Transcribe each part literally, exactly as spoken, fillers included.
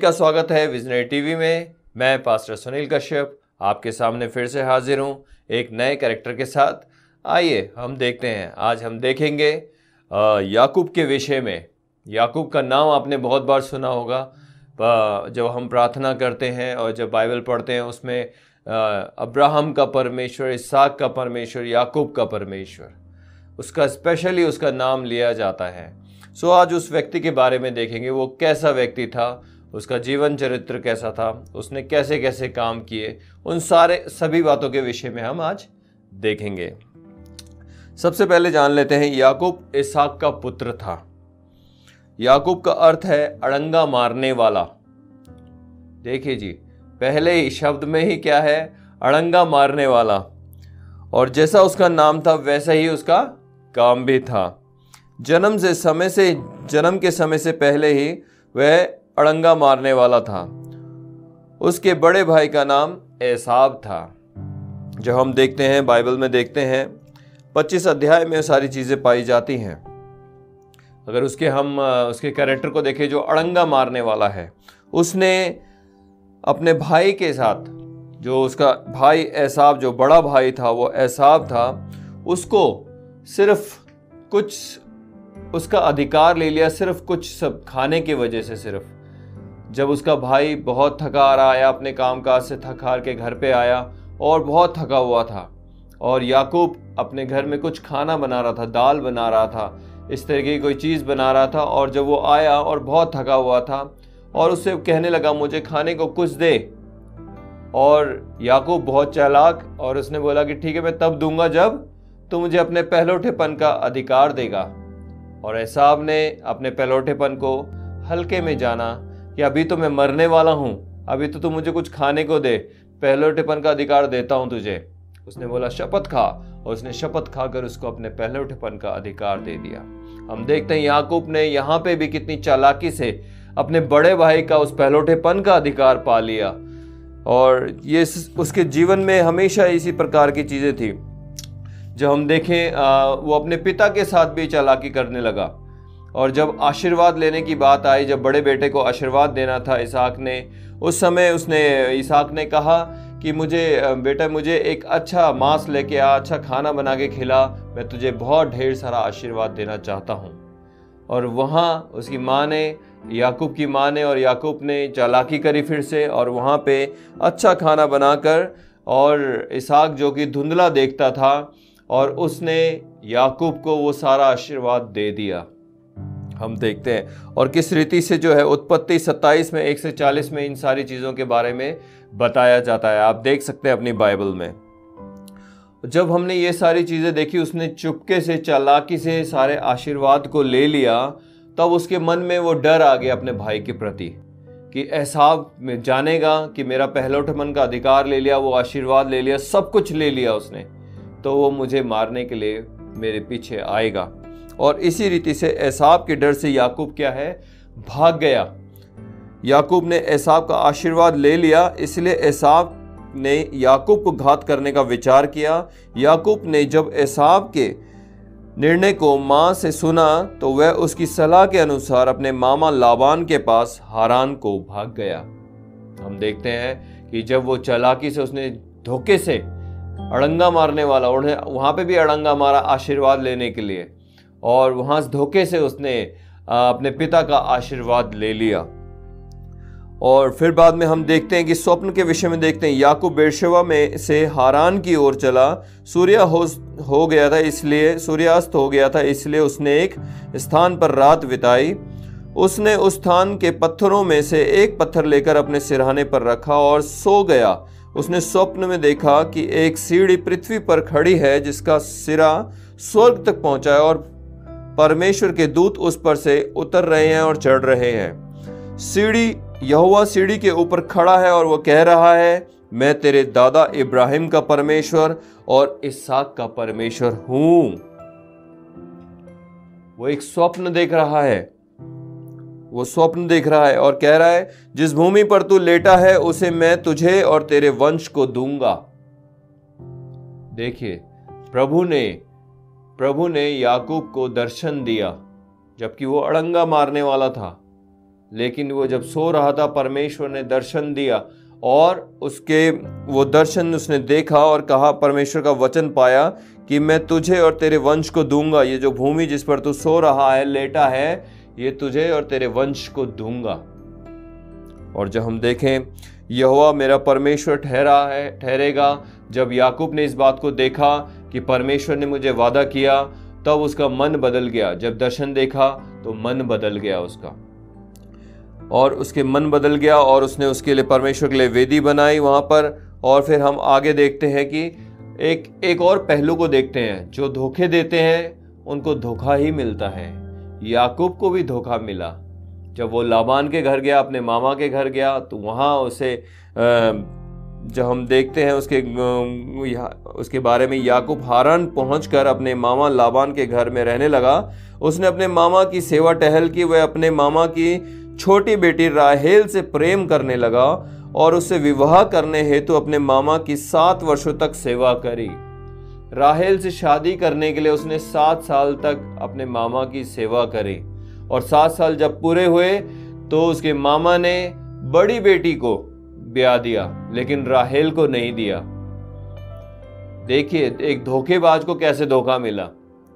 का स्वागत है विजनरी टीवी में। मैं पास्टर सुनील कश्यप आपके सामने फिर से हाजिर हूँ एक नए कैरेक्टर के साथ। आइए हम देखते हैं। आज हम देखेंगे याकूब के विषय में। याकूब का नाम आपने बहुत बार सुना होगा। जब हम प्रार्थना करते हैं और जब बाइबल पढ़ते हैं उसमें अब्राहम का परमेश्वर, इसहाक का परमेश्वर, याकूब का परमेश्वर, उसका स्पेशली उसका नाम लिया जाता है। सो आज उस व्यक्ति के बारे में देखेंगे। वो कैसा व्यक्ति था, उसका जीवन चरित्र कैसा था, उसने कैसे कैसे काम किए, उन सारे सभी बातों के विषय में हम आज देखेंगे। सबसे पहले जान लेते हैं याकूब इसहाक का पुत्र था। याकूब का अर्थ है अड़ंगा मारने वाला। देखिए जी, पहले ही शब्द में ही क्या है, अड़ंगा मारने वाला। और जैसा उसका नाम था वैसा ही उसका काम भी था। जन्म से समय से जन्म के समय से पहले ही वह अड़ंगा मारने वाला था। उसके बड़े भाई का नाम एसाव था। जब हम देखते हैं बाइबल में देखते हैं पच्चीस अध्याय में सारी चीज़ें पाई जाती हैं। अगर उसके हम उसके कैरेक्टर को देखें जो अड़ंगा मारने वाला है, उसने अपने भाई के साथ, जो उसका भाई एसाव, जो बड़ा भाई था वो एसाव था, उसको सिर्फ कुछ उसका अधिकार ले लिया, सिर्फ कुछ सब खाने की वजह से। सिर्फ जब उसका भाई बहुत थका आ रहा आया, अपने कामकाज से थक हार के घर पे आया और बहुत थका हुआ था, और याकूब अपने घर में कुछ खाना बना रहा था, दाल बना रहा था, इस तरीके की कोई चीज़ बना रहा था। और जब वो आया और बहुत थका हुआ था और उससे कहने लगा मुझे खाने को कुछ दे, और याकूब बहुत चालाक, और उसने बोला कि ठीक है मैं तब दूंगा जब तू मुझे अपने पहलौठेपन का अधिकार देगा। और एसाव ने अपने पहलौठेपन को हल्के में जाना कि अभी तो मैं मरने वाला हूँ, अभी तो तू मुझे कुछ खाने को दे, पहलौठेपन का अधिकार देता हूँ तुझे। उसने बोला शपथ खा, और उसने शपथ खाकर उसको अपने पहलौठेपन का अधिकार दे दिया। हम देखते हैं याकूब ने यहाँ पे भी कितनी चालाकी से अपने बड़े भाई का उस पहलौठेपन का अधिकार पा लिया। और ये उसके जीवन में हमेशा इसी प्रकार की चीज़ें थी। जब हम देखें आ, वो अपने पिता के साथ भी चालाकी करने लगा। और जब आशीर्वाद लेने की बात आई, जब बड़े बेटे को आशीर्वाद देना था इसहाक ने, उस समय उसने इसहाक ने कहा कि मुझे बेटा मुझे एक अच्छा मांस लेके आ, अच्छा खाना बना के खिला, मैं तुझे बहुत ढेर सारा आशीर्वाद देना चाहता हूँ। और वहाँ उसकी माँ ने, याकूब की माँ ने और याकूब ने चालाकी करी फिर से, और वहाँ पे अच्छा खाना बनाकर, और इसहाक जो कि धुंधला देखता था, और उसने याकूब को वो सारा आशीर्वाद दे दिया। हम देखते हैं और किस रीति से जो है उत्पत्ति सत्ताईस में एक से चालीस में इन सारी चीज़ों के बारे में बताया जाता है। आप देख सकते हैं अपनी बाइबल में। जब हमने ये सारी चीज़ें देखी, उसने चुपके से चालाकी से सारे आशीर्वाद को ले लिया, तब उसके मन में वो डर आ गया अपने भाई के प्रति कि एसाव में जानेगा कि मेरा पहलौठेपन का अधिकार ले लिया, वो आशीर्वाद ले लिया, सब कुछ ले लिया उसने, तो वो मुझे मारने के लिए मेरे पीछे आएगा। और इसी रीति से एसाव के डर से याकूब क्या है, भाग गया। याकूब ने एसाव का आशीर्वाद ले लिया, इसलिए एसाव ने याकूब को घात करने का विचार किया। याकूब ने जब एसाव के निर्णय को माँ से सुना तो वह उसकी सलाह के अनुसार अपने मामा लाबान के पास हारान को भाग गया। हम देखते हैं कि जब वो चालाकी से, उसने धोखे से अड़ंगा मारने वाला, उन्हें वहाँ पे भी अड़ंगा मारा आशीर्वाद लेने के लिए, और वहाँ से धोखे से उसने अपने पिता का आशीर्वाद ले लिया। और फिर बाद में हम देखते हैं कि स्वप्न के विषय में देखते हैं, याकूब बेरशेबा में से हारान की ओर चला। सूर्य हो हो गया था, इसलिए सूर्यास्त हो गया था, इसलिए उसने एक स्थान पर रात बिताई। उसने उस स्थान के पत्थरों में से एक पत्थर लेकर अपने सिरहाने पर रखा और सो गया। उसने स्वप्न में देखा कि एक सीढ़ी पृथ्वी पर खड़ी है जिसका सिरा स्वर्ग तक पहुंचा है, और परमेश्वर के दूत उस पर से उतर रहे हैं और चढ़ रहे हैं। सीढ़ी यहोवा सीढ़ी के ऊपर खड़ा है और वो कह रहा है, मैं तेरे दादा इब्राहिम का परमेश्वर और इसहाक का परमेश्वर हूं। वो एक स्वप्न देख रहा है, वो स्वप्न देख रहा है और कह रहा है, जिस भूमि पर तू लेटा है उसे मैं तुझे और तेरे वंश को दूंगा। देखिए, प्रभु ने प्रभु ने याकूब को दर्शन दिया जबकि वो अड़ंगा मारने वाला था, लेकिन वो जब सो रहा था परमेश्वर ने दर्शन दिया और उसके वो दर्शन उसने देखा और कहा, परमेश्वर का वचन पाया कि मैं तुझे और तेरे वंश को दूंगा, ये जो भूमि जिस पर तू सो रहा है, लेटा है, ये तुझे और तेरे वंश को दूंगा। और जब हम देखें यहोवा मेरा परमेश्वर ठहरा है ठहरेगा, जब याकूब ने इस बात को देखा कि परमेश्वर ने मुझे वादा किया, तब उसका मन बदल गया। जब दर्शन देखा तो मन बदल गया उसका, और उसके मन बदल गया और उसने उसके लिए परमेश्वर के लिए वेदी बनाई वहाँ पर। और फिर हम आगे देखते हैं कि एक एक और पहलू को देखते हैं, जो धोखे देते हैं उनको धोखा ही मिलता है। याकूब को भी धोखा मिला। जब वो लाबान के घर गया, अपने मामा के घर गया, तो वहाँ उसे जब हम देखते हैं उसके उसके बारे में, याकूब हारान पहुंचकर अपने मामा लाबान के घर में रहने लगा। उसने अपने मामा की सेवा टहल की। वह अपने मामा की छोटी बेटी राहेल से प्रेम करने लगा और उससे विवाह करने हेतु अपने मामा की सात वर्षों तक सेवा करी। राहेल से शादी करने के लिए उसने सात साल तक अपने मामा की सेवा करी, और सात साल जब पूरे हुए तो उसके मामा ने बड़ी बेटी को ब्याह दिया, लेकिन राहेल को नहीं दिया। देखिए एक धोखेबाज को कैसे धोखा मिला।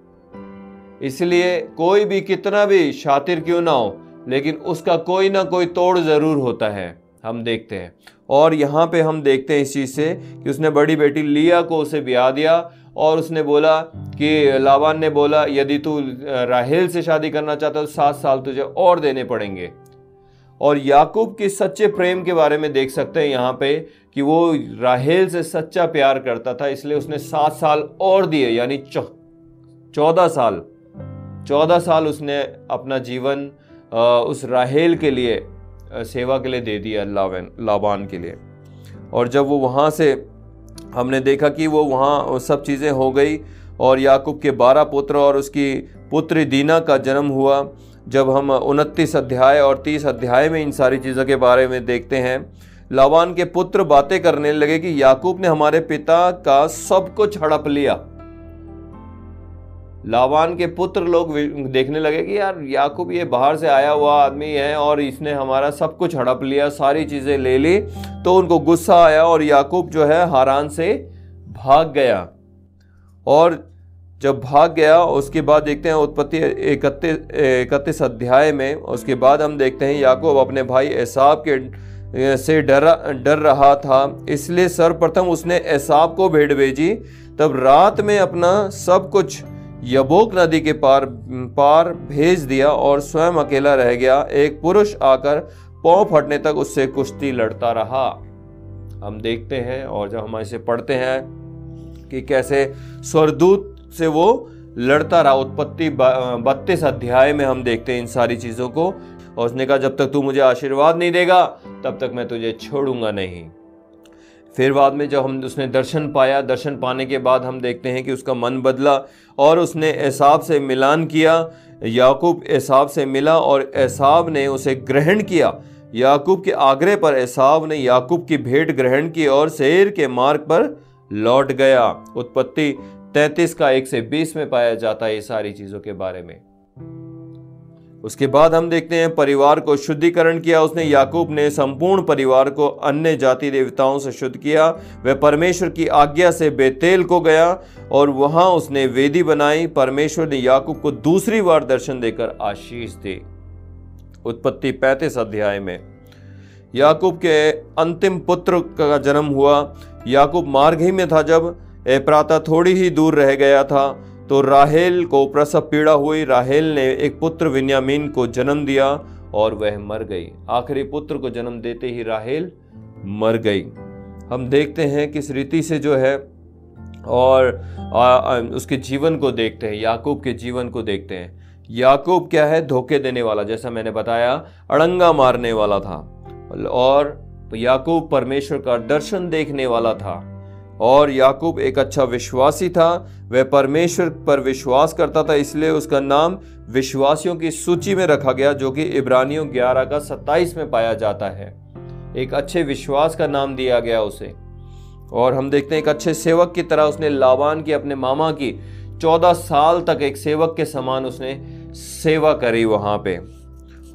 इसलिए कोई भी कितना भी शातिर क्यों ना हो, लेकिन उसका कोई ना कोई तोड़ जरूर होता है, हम देखते हैं। और यहाँ पे हम देखते हैं इस चीज से कि उसने बड़ी बेटी लिया को उसे ब्याह दिया, और उसने बोला कि लाबान ने बोला, यदि तू राहेल से शादी करना चाहता तो सात साल तुझे और देने पड़ेंगे। और याकूब के सच्चे प्रेम के बारे में देख सकते हैं यहाँ पे कि वो राहेल से सच्चा प्यार करता था, इसलिए उसने सात साल और दिए, यानी चौदह साल चौदह साल उसने अपना जीवन उस राहेल के लिए सेवा के लिए दे दिया, लाबान लाबान के लिए। और जब वो वहाँ से हमने देखा कि वो वहाँ सब चीज़ें हो गई, और याकूब के बारह पुत्र और उसकी पुत्री दीना का जन्म हुआ। जब हम उनतीस अध्याय और तीस अध्याय में इन सारी चीज़ों के बारे में देखते हैं, लाबान के पुत्र बातें करने लगे कि याकूब ने हमारे पिता का सब कुछ हड़प लिया। लाबान के पुत्र लोग देखने लगे कि यार याकूब ये बाहर से आया हुआ आदमी है और इसने हमारा सब कुछ हड़प लिया, सारी चीज़ें ले ली। तो उनको गुस्सा आया और याकूब जो है हारान से भाग गया। और जब भाग गया उसके बाद देखते हैं उत्पत्ति इकतीस इकतीस अध्याय में, उसके बाद हम देखते हैं याकूब अपने भाई एसाव के से डरा डर रहा था, इसलिए सर्वप्रथम उसने एसाव को भेंट भेजी। तब रात में अपना सब कुछ यबोक नदी के पार पार भेज दिया और स्वयं अकेला रह गया। एक पुरुष आकर पांव फटने तक उससे कुश्ती लड़ता रहा। हम देखते हैं और जब हम इसे पढ़ते हैं कि कैसे स्वर्गदूत से वो लड़ता रहा। उत्पत्ति बत्तीस अध्याय में हम देखते हैं इन सारी चीजों को। और उसने कहा जब तक तू मुझे आशीर्वाद नहीं देगा तब तक मैं तुझे छोड़ूंगा नहीं। फिर बाद में जब हम उसने दर्शन पाया, दर्शन पाने के बाद हम देखते हैं कि उसका मन बदला और उसने एसाव से मिलान किया। याकूब एसाव से मिला और एसाव ने उसे ग्रहण किया। याकूब के आग्रह पर एसाव ने याकूब की भेंट ग्रहण की और सेईर के मार्ग पर लौट गया। उत्पत्ति तैंतीस का एक से बीस में पाया जाता है ये सारी चीजों के बारे में। उसके बाद हम देखते हैं परिवार को शुद्धिकरण किया उसने। याकूब ने संपूर्ण परिवार को अन्य जाति देवताओं से शुद्ध किया। वह परमेश्वर की आज्ञा से बेतेल को गया और वहां उसने वेदी बनाई। परमेश्वर ने याकूब को दूसरी बार दर्शन देकर आशीष दी। उत्पत्ति पैंतीस अध्याय में याकूब के अंतिम पुत्र का जन्म हुआ। याकूब मार्ग ही में था जब एप्राता थोड़ी ही दूर रह गया था तो राहेल को प्रसव पीड़ा हुई। राहेल ने एक पुत्र विन्यामीन को जन्म दिया और वह मर गई। आखिरी पुत्र को जन्म देते ही राहेल मर गई। हम देखते हैं किस रीति से जो है और आ, आ, उसके जीवन को देखते हैं, याकूब के जीवन को देखते हैं। याकूब क्या है? धोखे देने वाला, जैसा मैंने बताया, अड़ंगा मारने वाला था। और याकूब परमेश्वर का दर्शन देखने वाला था। और याकूब एक अच्छा विश्वासी था। वह परमेश्वर पर विश्वास करता था, इसलिए उसका नाम विश्वासियों की सूची में रखा गया, जो कि इब्रानियों ग्यारह का सत्ताईस में पाया जाता है। एक अच्छे विश्वास का नाम दिया गया उसे। और हम देखते हैं एक अच्छे सेवक की तरह उसने लाबान की, अपने मामा की चौदह साल तक एक सेवक के समान उसने सेवा करी वहां पे।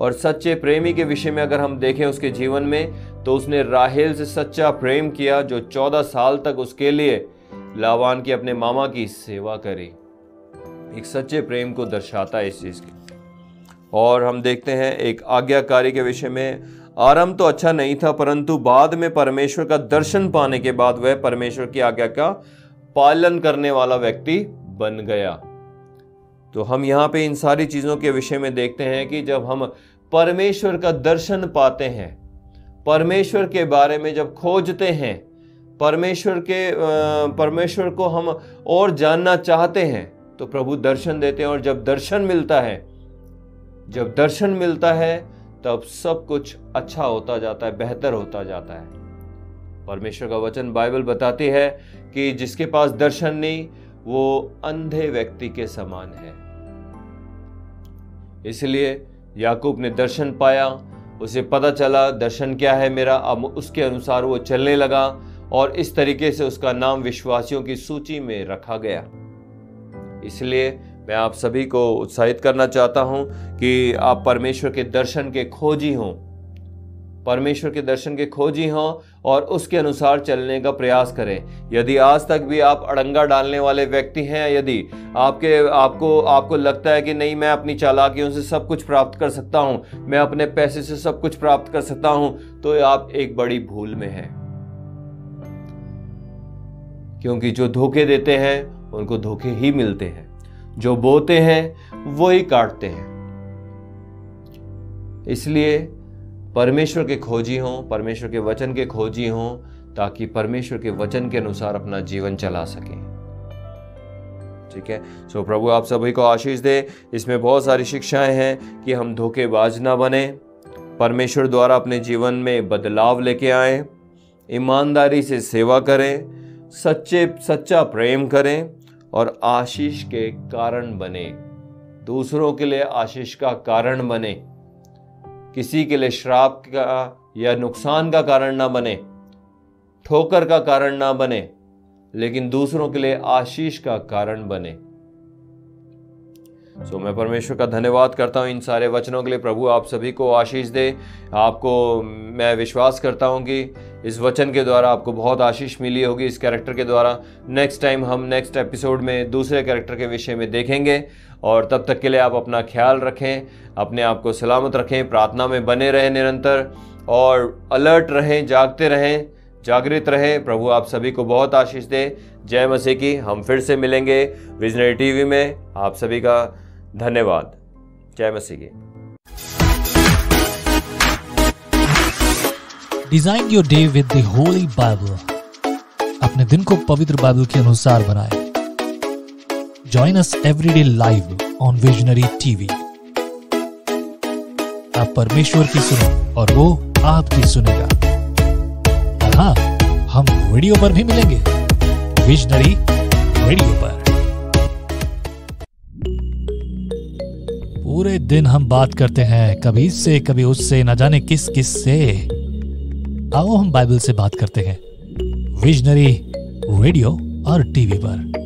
और सच्चे प्रेमी के विषय में अगर हम देखें उसके जीवन में, तो उसने राहेल से सच्चा प्रेम किया जो चौदह साल तक उसके लिए लाबान की अपने मामा की सेवा करी। एक सच्चे प्रेम को दर्शाता है इस चीज की। और हम देखते हैं एक आज्ञाकारी के विषय में, आरंभ तो अच्छा नहीं था परंतु बाद में परमेश्वर का दर्शन पाने के बाद वह परमेश्वर की आज्ञा का पालन करने वाला व्यक्ति बन गया। तो हम यहाँ पे इन सारी चीजों के विषय में देखते हैं कि जब हम परमेश्वर का दर्शन पाते हैं, परमेश्वर के बारे में जब खोजते हैं, परमेश्वर के परमेश्वर को हम और जानना चाहते हैं, तो प्रभु दर्शन देते हैं। और जब दर्शन मिलता है जब दर्शन मिलता है तब सब कुछ अच्छा होता जाता है, बेहतर होता जाता है। परमेश्वर का वचन बाइबल बताती है कि जिसके पास दर्शन नहीं वो अंधे व्यक्ति के समान है। इसलिए याकूब ने दर्शन पाया, उसे पता चला दर्शन क्या है मेरा, अब उसके अनुसार वो चलने लगा और इस तरीके से उसका नाम विश्वासियों की सूची में रखा गया। इसलिए मैं आप सभी को उत्साहित करना चाहता हूं कि आप परमेश्वर के दर्शन के खोजी हों, परमेश्वर के दर्शन के खोजी हों और उसके अनुसार चलने का प्रयास करें। यदि आज तक भी आप अड़ंगा डालने वाले व्यक्ति हैं, यदि आपके आपको आपको लगता है कि नहीं मैं अपनी चालाकियों से सब कुछ प्राप्त कर सकता हूं, मैं अपने पैसे से सब कुछ प्राप्त कर सकता हूं, तो आप एक बड़ी भूल में हैं। क्योंकि जो धोखे देते हैं उनको धोखे ही मिलते हैं, जो बोते हैं वो ही काटते हैं। इसलिए परमेश्वर के खोजी हों, परमेश्वर के वचन के खोजी हों, ताकि परमेश्वर के वचन के अनुसार अपना जीवन चला सकें। ठीक है, सो प्रभु आप सभी को आशीष दे। इसमें बहुत सारी शिक्षाएं हैं कि हम धोखेबाज ना बने, परमेश्वर द्वारा अपने जीवन में बदलाव लेके आए, ईमानदारी से सेवा करें, सच्चे सच्चा प्रेम करें और आशीष के कारण बने, दूसरों के लिए आशीष का कारण बने, किसी के लिए श्राप का या नुकसान का कारण ना बने, ठोकर का कारण ना बने, लेकिन दूसरों के लिए आशीष का कारण बने। सो मैं परमेश्वर का धन्यवाद करता हूं इन सारे वचनों के लिए। प्रभु आप सभी को आशीष दे। आपको मैं विश्वास करता हूं कि इस वचन के द्वारा आपको बहुत आशीष मिली होगी, इस कैरेक्टर के द्वारा। नेक्स्ट टाइम हम नेक्स्ट एपिसोड में दूसरे कैरेक्टर के विषय में देखेंगे। और तब तक के लिए आप अपना ख्याल रखें, अपने आप को सलामत रखें, प्रार्थना में बने रहें निरंतर और अलर्ट रहें, जागते रहें, जागृत रहें। प्रभु आप सभी को बहुत आशीष दे। जय मसीह की। हम फिर से मिलेंगे विजनरी टीवी में। आप सभी का धन्यवाद। जय मसीह की। Design your day with the holy Bible. अपने दिन को पवित्र बाइबल के अनुसार बनाएं। Join us everyday live on visionary TV. आप परमेश्वर की सुनो और वो आपकी सुनेगा। और हाँ, हम वीडियो पर भी मिलेंगे, विजनरी रेडियो पर। पूरे दिन हम बात करते हैं, कभी इससे कभी उससे, न जाने किस किस से। आओ हम बाइबल से बात करते हैं, विजनरी रेडियो और टीवी पर।